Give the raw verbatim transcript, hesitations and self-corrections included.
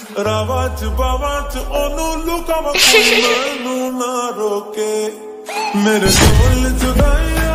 रावा च बावा च ओनू लुकावा मैनू ना रोके मेरे ढोल जुदाई